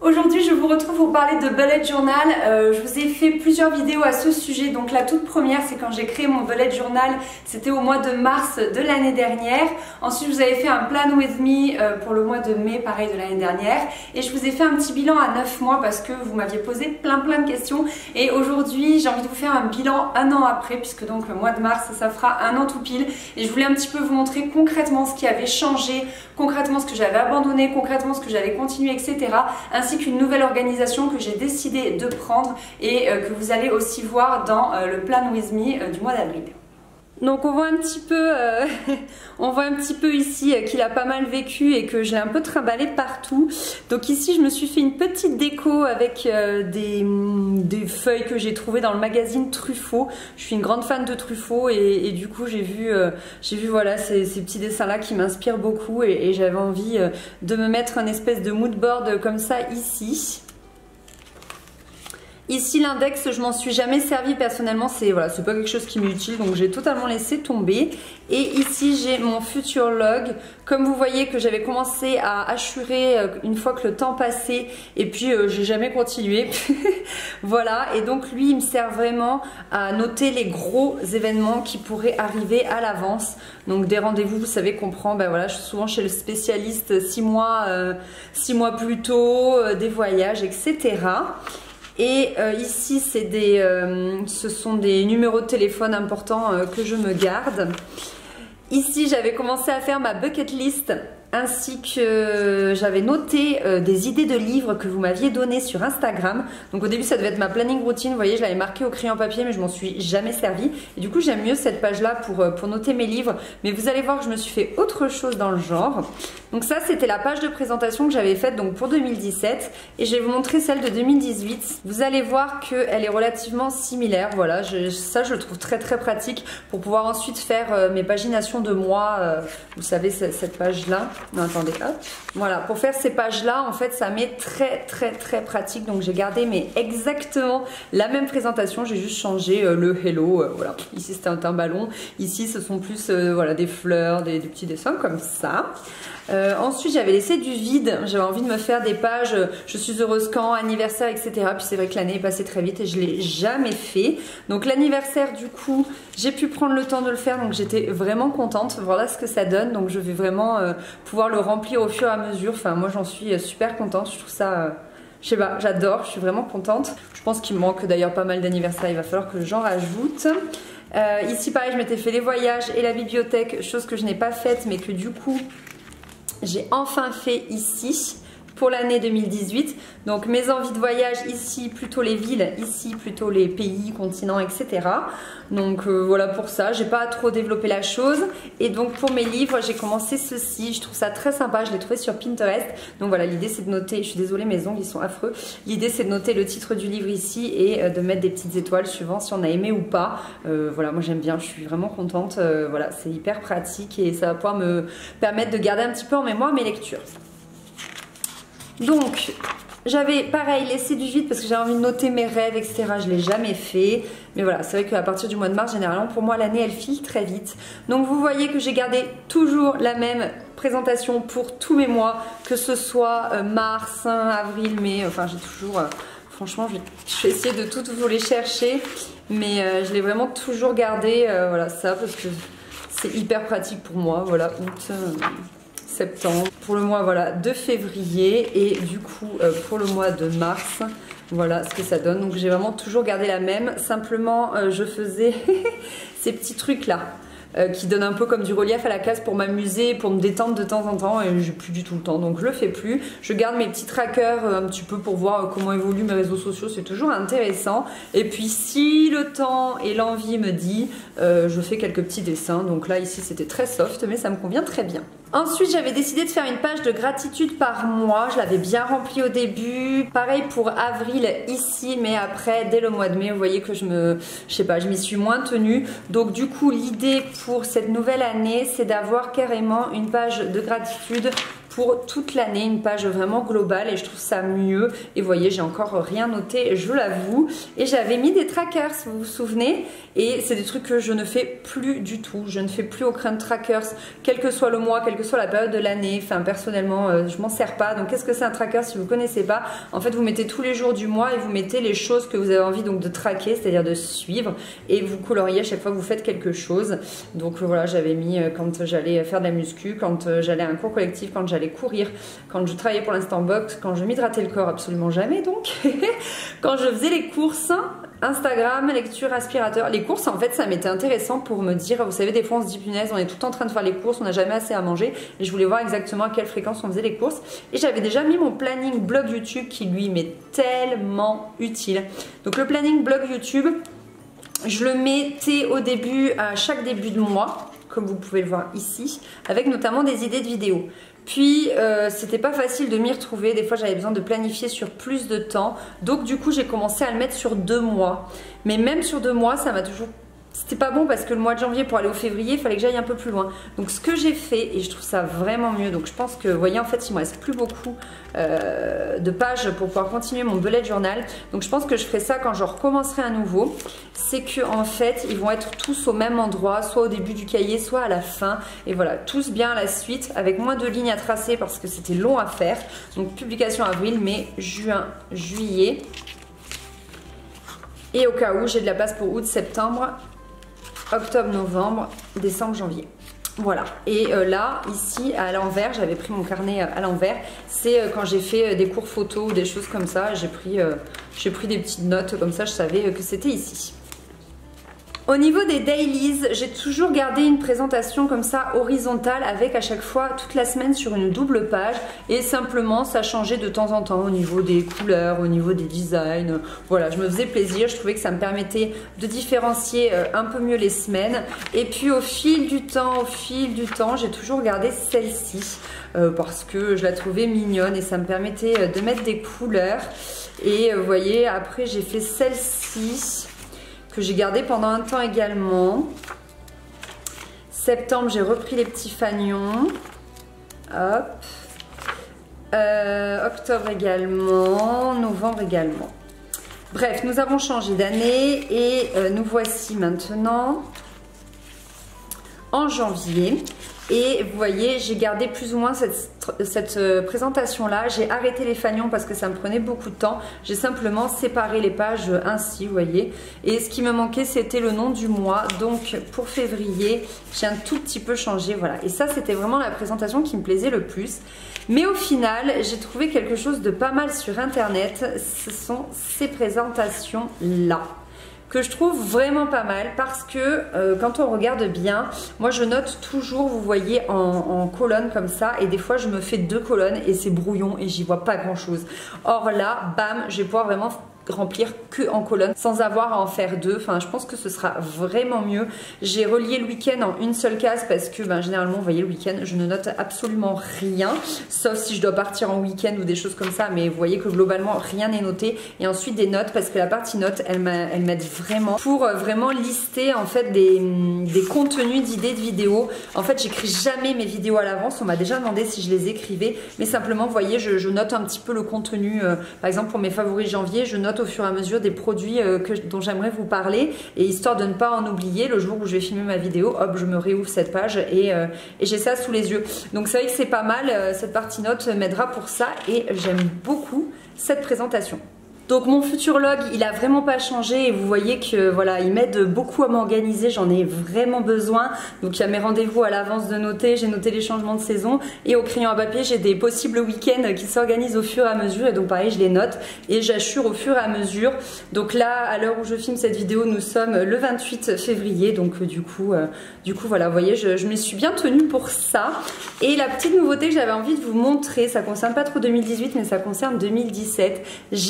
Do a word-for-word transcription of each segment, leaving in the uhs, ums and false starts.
Aujourd'hui je vous retrouve pour parler de bullet journal. Euh, je vous ai fait plusieurs vidéos à ce sujet. Donc la toute première c'est quand j'ai créé mon bullet journal, c'était au mois de mars de l'année dernière. Ensuite je vous avais fait un plan with me euh, pour le mois de mai pareil de l'année dernière. Et je vous ai fait un petit bilan à neuf mois parce que vous m'aviez posé plein plein de questions. Et aujourd'hui j'ai envie de vous faire un bilan un an après, puisque donc le mois de mars ça fera un an tout pile. Et je voulais un petit peu vous montrer concrètement ce qui avait changé, concrètement ce que j'avais abandonné, concrètement ce que j'avais continué, et cetera. Ainsi qu'une nouvelle organisation que j'ai décidé de prendre et euh, que vous allez aussi voir dans euh, le plan with me euh, du mois d'avril. Donc on voit un petit peu, euh, on voit un petit peu ici euh, qu'il a pas mal vécu et que je l'ai un peu trimballé partout. Donc ici je me suis fait une petite déco avec euh, des, des feuilles que j'ai trouvées dans le magazine Truffaut. Je suis une grande fan de Truffaut et, et du coup j'ai vu, euh, j'ai vu voilà ces, ces petits dessins là qui m'inspirent beaucoup et, et j'avais envie euh, de me mettre un espèce de mood board comme ça ici. Ici l'index, je m'en suis jamais servi personnellement, c'est voilà, c'est pas quelque chose qui m'est utile donc j'ai totalement laissé tomber. Et ici j'ai mon future log, comme vous voyez que j'avais commencé à assurer une fois que le temps passait et puis euh, j'ai jamais continué. Voilà, et donc lui il me sert vraiment à noter les gros événements qui pourraient arriver à l'avance. Donc des rendez-vous, vous savez qu'on prend, ben voilà, je suis souvent chez le spécialiste six mois, euh, six mois plus tôt, euh, des voyages, et cetera. Et euh, ici, c'est des, euh, ce sont des numéros de téléphone importants euh, que je me garde. Ici, j'avais commencé à faire ma bucket list, ainsi que j'avais noté euh, des idées de livres que vous m'aviez données sur Instagram. Donc au début ça devait être ma planning routine, vous voyez je l'avais marqué au crayon papier mais je m'en suis jamais servi. Et du coup j'aime mieux cette page là pour, pour noter mes livres. Mais vous allez voir que je me suis fait autre chose dans le genre. Donc ça c'était la page de présentation que j'avais faite donc pour deux mille dix-sept. Et je vais vous montrer celle de deux mille dix-huit. Vous allez voir qu'elle est relativement similaire. Voilà, je, ça je le trouve très très pratique pour pouvoir ensuite faire euh, mes paginations de mois. Euh, vous savez cette page là. Non, attendez, hop. Voilà, pour faire ces pages-là, en fait, ça m'est très, très, très pratique. Donc, j'ai gardé mais exactement la même présentation. J'ai juste changé euh, le hello. Euh, voilà, ici, c'était un, un ballon. Ici, ce sont plus euh, voilà, des fleurs, des, des petits dessins comme ça. Euh, ensuite, j'avais laissé du vide. J'avais envie de me faire des pages euh, je suis heureuse quand, anniversaire, et cetera. Puis c'est vrai que l'année est passée très vite et je ne l'ai jamais fait. Donc l'anniversaire, du coup, j'ai pu prendre le temps de le faire. Donc j'étais vraiment contente. Voilà ce que ça donne. Donc je vais vraiment euh, pouvoir le remplir au fur et à mesure. Enfin, moi, j'en suis super contente. Je trouve ça... Euh, je sais pas, j'adore. Je suis vraiment contente. Je pense qu'il me manque d'ailleurs pas mal d'anniversaires. Il va falloir que j'en rajoute. Euh, ici, pareil, je m'étais fait les voyages et la bibliothèque. Chose que je n'ai pas faite, mais que du coup... j'ai enfin fait ici pour l'année deux mille dix-huit. Donc mes envies de voyage ici plutôt les villes, ici plutôt les pays, continents, et cetera. Donc euh, voilà pour ça, j'ai pas trop développé la chose. Et donc pour mes livres, j'ai commencé ceci. Je trouve ça très sympa, je l'ai trouvé sur Pinterest. Donc voilà, l'idée c'est de noter, je suis désolée mes ongles ils sont affreux. L'idée c'est de noter le titre du livre ici et euh, de mettre des petites étoiles suivant si on a aimé ou pas. Euh, voilà, moi j'aime bien, je suis vraiment contente. Euh, voilà, c'est hyper pratique et ça va pouvoir me permettre de garder un petit peu en mémoire mes lectures. Donc, j'avais pareil laissé du vide parce que j'avais envie de noter mes rêves, et cetera. Je ne l'ai jamais fait. Mais voilà, c'est vrai qu'à partir du mois de mars, généralement, pour moi, l'année, elle file très vite. Donc, vous voyez que j'ai gardé toujours la même présentation pour tous mes mois, que ce soit euh, mars, avril, mai. Enfin, j'ai toujours... Euh, franchement, je vais, je vais essayer de toutes vous les chercher. Mais euh, je l'ai vraiment toujours gardé, euh, voilà, ça, parce que c'est hyper pratique pour moi. Voilà, août... Euh, septembre, pour le mois voilà de février et du coup euh, pour le mois de mars voilà ce que ça donne. Donc j'ai vraiment toujours gardé la même, simplement euh, je faisais ces petits trucs là euh, qui donnent un peu comme du relief à la case pour m'amuser, pour me détendre de temps en temps et j'ai plus du tout le temps donc je le fais plus. Je garde mes petits trackers euh, un petit peu pour voir euh, comment évoluent mes réseaux sociaux, c'est toujours intéressant. Et puis si le temps et l'envie me dit, euh, je fais quelques petits dessins. Donc là ici c'était très soft mais ça me convient très bien. Ensuite, j'avais décidé de faire une page de gratitude par mois. Je l'avais bien remplie au début. Pareil pour avril ici, mais après, dès le mois de mai, vous voyez que je me, je sais pas, je m'y suis moins tenue. Donc du coup, l'idée pour cette nouvelle année, c'est d'avoir carrément une page de gratitude pour toute l'année, une page vraiment globale et je trouve ça mieux. Et vous voyez, j'ai encore rien noté, je l'avoue. Et j'avais mis des trackers, vous vous souvenez? Et c'est des trucs que je ne fais plus du tout. Je ne fais plus aucun trackers, quel que soit le mois, quelle que soit la période de l'année. Enfin, personnellement, euh, je m'en sers pas. Donc, qu'est-ce que c'est un tracker si vous ne connaissez pas? En fait, vous mettez tous les jours du mois et vous mettez les choses que vous avez envie donc de traquer, c'est-à-dire de suivre. Et vous coloriez à chaque fois que vous faites quelque chose. Donc, voilà, j'avais mis euh, quand j'allais faire de la muscu, quand euh, j'allais à un cours collectif, quand j'allais courir, quand je travaillais pour l'instant box, quand je m'hydratais le corps, absolument jamais donc. Quand je faisais les courses, Instagram, lecture, aspirateur. Les courses, en fait, ça m'était intéressant pour me dire, vous savez, des fois on se dit punaise, on est tout le temps en train de faire les courses, on n'a jamais assez à manger. Et je voulais voir exactement à quelle fréquence on faisait les courses. Et j'avais déjà mis mon planning blog YouTube qui lui m'est tellement utile. Donc le planning blog YouTube, je le mettais au début, à chaque début de mois, comme vous pouvez le voir ici, avec notamment des idées de vidéos. Puis euh, c'était pas facile de m'y retrouver, des fois j'avais besoin de planifier sur plus de temps, donc du coup j'ai commencé à le mettre sur deux mois. Mais même sur deux mois, ça m'a toujours... C'était pas bon parce que le mois de janvier pour aller au février, il fallait que j'aille un peu plus loin. Donc ce que j'ai fait, et je trouve ça vraiment mieux, donc je pense que, vous voyez, en fait il me reste plus beaucoup euh, de pages pour pouvoir continuer mon bullet journal. Donc je pense que je ferai ça quand je recommencerai à nouveau. C'est que en fait ils vont être tous au même endroit, soit au début du cahier, soit à la fin. Et voilà, tous bien à la suite, avec moins de lignes à tracer parce que c'était long à faire. Donc publication avril, mai, juin, juillet. Et au cas où j'ai de la place pour août, septembre, octobre, novembre, décembre, janvier. Voilà. Et euh, là, ici, à l'envers, j'avais pris mon carnet à l'envers. C'est euh, quand j'ai fait euh, des cours photo ou des choses comme ça. J'ai pris, euh, j'ai pris des petites notes comme ça. Je savais euh, que c'était ici. Au niveau des dailies, j'ai toujours gardé une présentation comme ça horizontale avec à chaque fois toute la semaine sur une double page et simplement ça changeait de temps en temps au niveau des couleurs, au niveau des designs. Voilà, je me faisais plaisir, je trouvais que ça me permettait de différencier un peu mieux les semaines. Et puis au fil du temps, au fil du temps, j'ai toujours gardé celle-ci euh, parce que je la trouvais mignonne et ça me permettait de mettre des couleurs. Et vous voyez, après j'ai fait celle-ci que j'ai gardé pendant un temps également. Septembre, j'ai repris les petits fanions. Hop. Euh, octobre également. Novembre également. Bref, nous avons changé d'année et euh, nous voici maintenant en janvier. Et vous voyez, j'ai gardé plus ou moins cette, cette euh, présentation-là. J'ai arrêté les fanions parce que ça me prenait beaucoup de temps. J'ai simplement séparé les pages ainsi, vous voyez. Et ce qui me manquait, c'était le nom du mois. Donc, pour février, j'ai un tout petit peu changé, voilà. Et ça, c'était vraiment la présentation qui me plaisait le plus. Mais au final, j'ai trouvé quelque chose de pas mal sur Internet. Ce sont ces présentations-là, que je trouve vraiment pas mal parce que euh, quand on regarde bien, moi je note toujours, vous voyez, en, en colonne comme ça et des fois je me fais deux colonnes et c'est brouillon et j'y vois pas grand chose. Or là, bam, je vais pouvoir vraiment remplir que en colonne sans avoir à en faire deux. Enfin, je pense que ce sera vraiment mieux. J'ai relié le week-end en une seule case parce que ben, généralement, vous voyez, le week-end, je ne note absolument rien, sauf si je dois partir en week-end ou des choses comme ça, mais vous voyez que globalement, rien n'est noté. Et ensuite, des notes, parce que la partie notes, elle m'aide vraiment pour euh, vraiment lister en fait des, des contenus d'idées de vidéos. En fait, j'écris jamais mes vidéos à l'avance. On m'a déjà demandé si je les écrivais, mais simplement, vous voyez, je, je note un petit peu le contenu. Euh, par exemple, pour mes favoris janvier, je note au fur et à mesure des produits euh, que, dont j'aimerais vous parler, et histoire de ne pas en oublier, le jour où je vais filmer ma vidéo, hop, je me réouvre cette page et, euh, et j'ai ça sous les yeux. Donc c'est vrai que c'est pas mal, euh, cette partie notes m'aidera pour ça et j'aime beaucoup cette présentation. Donc mon futur log, il a vraiment pas changé et vous voyez que voilà, il m'aide beaucoup à m'organiser, j'en ai vraiment besoin. Donc il y a mes rendez-vous à l'avance de noter, j'ai noté les changements de saison et au crayon à papier, j'ai des possibles week-ends qui s'organisent au fur et à mesure et donc pareil, je les note et j'assure au fur et à mesure. Donc là, à l'heure où je filme cette vidéo, nous sommes le vingt-huit février, donc euh, du coup, euh, du coup voilà, vous voyez, je, je me suis bien tenue pour ça. Et la petite nouveauté que j'avais envie de vous montrer, ça concerne pas trop deux mille dix-huit mais ça concerne deux mille dix-sept. J'aime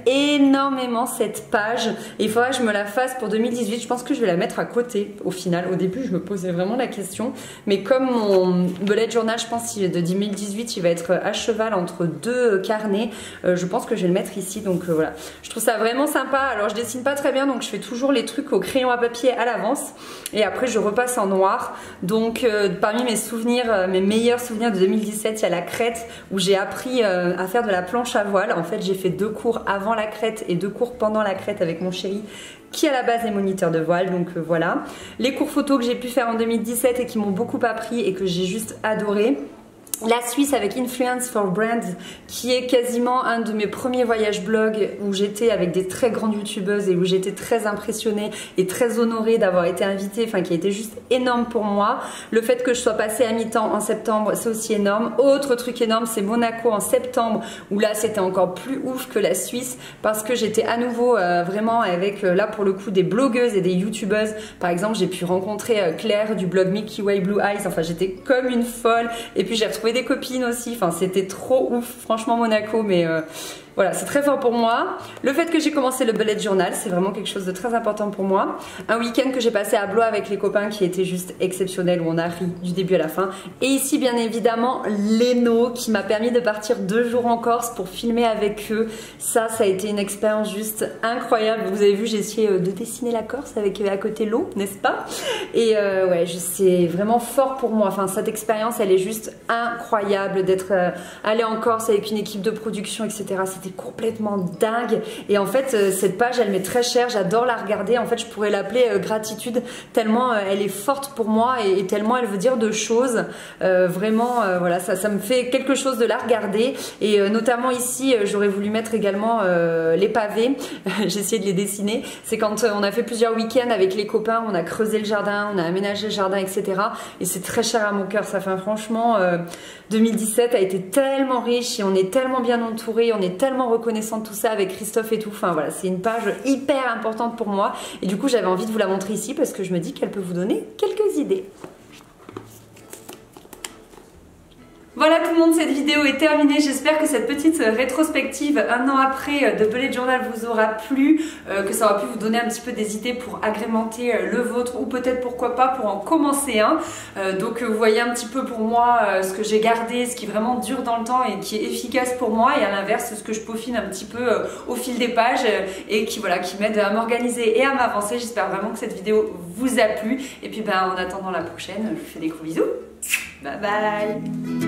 énormément cette page et il faudra que je me la fasse pour deux mille dix-huit. Je pense que je vais la mettre à côté au final. Au début je me posais vraiment la question, mais comme mon bullet journal, je pense de deux mille dix-huit il va être à cheval entre deux carnets, euh, je pense que je vais le mettre ici. Donc euh, voilà, je trouve ça vraiment sympa. Alors je dessine pas très bien, donc je fais toujours les trucs au crayon à papier à l'avance et après je repasse en noir. Donc euh, parmi mes souvenirs, euh, mes meilleurs souvenirs de deux mille dix-sept, il y a la crête où j'ai appris euh, à faire de la planche à voile. En fait j'ai fait deux cours avant la crête et deux cours pendant la crête avec mon chéri qui à la base est moniteur de voile. Donc euh, voilà, les cours photo que j'ai pu faire en deux mille dix-sept et qui m'ont beaucoup appris et que j'ai juste adoré. La Suisse avec Influence for Brands, qui est quasiment un de mes premiers voyages blog où j'étais avec des très grandes youtubeuses et où j'étais très impressionnée et très honorée d'avoir été invitée, enfin qui a été juste énorme pour moi. Le fait que je sois passée à mi-temps en septembre, c'est aussi énorme. Autre truc énorme, c'est Monaco en septembre, où là c'était encore plus ouf que la Suisse parce que j'étais à nouveau euh, vraiment avec euh, là pour le coup des blogueuses et des youtubeuses. Par exemple, j'ai pu rencontrer euh, Claire du blog Milky Way Blue Eyes, enfin j'étais comme une folle et puis j'ai retrouvé des copines aussi, enfin c'était trop ouf franchement Monaco, mais euh, voilà, c'est très fort pour moi. Le fait que j'ai commencé le bullet journal, c'est vraiment quelque chose de très important pour moi. Un week-end que j'ai passé à Blois avec les copains qui était juste exceptionnel, où on a ri du début à la fin. Et ici bien évidemment Leno qui m'a permis de partir deux jours en Corse pour filmer avec eux. Ça, ça a été une expérience juste incroyable. Vous avez vu, j'ai essayé de dessiner la Corse avec à côté l'eau, n'est-ce pas? Et euh, ouais, c'est vraiment fort pour moi. Enfin, cette expérience, elle est juste incroyable d'être euh, allée en Corse avec une équipe de production, et cetera. C'était complètement dingue. Et en fait, euh, cette page, elle m'est très chère. J'adore la regarder. En fait, je pourrais l'appeler euh, gratitude tellement euh, elle est forte pour moi et, et tellement elle veut dire de choses. Euh, vraiment, euh, voilà, ça, ça me fait quelque chose de la regarder. Et euh, notamment ici, euh, j'aurais voulu mettre également euh, les pavés. J'ai essayé de les dessiner. C'est quand euh, on a fait plusieurs week-ends avec les copains, on a creusé le jardin, on a aménagé le jardin, et cetera. Et c'est très cher à mon cœur. Ça fait franchement, euh, deux mille dix-sept a été tellement riche et on est tellement bien entouré, on est tellement reconnaissant de tout ça avec Christophe et tout. Enfin voilà, c'est une page hyper importante pour moi. Et du coup, j'avais envie de vous la montrer ici parce que je me dis qu'elle peut vous donner quelques idées. Voilà tout le monde, cette vidéo est terminée. J'espère que cette petite rétrospective un an après de bullet journal vous aura plu, euh, que ça aura pu vous donner un petit peu des idées pour agrémenter le vôtre ou peut-être pourquoi pas pour en commencer un. Euh, donc vous voyez un petit peu pour moi euh, ce que j'ai gardé, ce qui vraiment dure dans le temps et qui est efficace pour moi, et à l'inverse ce que je peaufine un petit peu euh, au fil des pages euh, et qui voilà qui m'aide à m'organiser et à m'avancer. J'espère vraiment que cette vidéo vous a plu et puis ben en attendant la prochaine, je vous fais des gros bisous. Bye bye.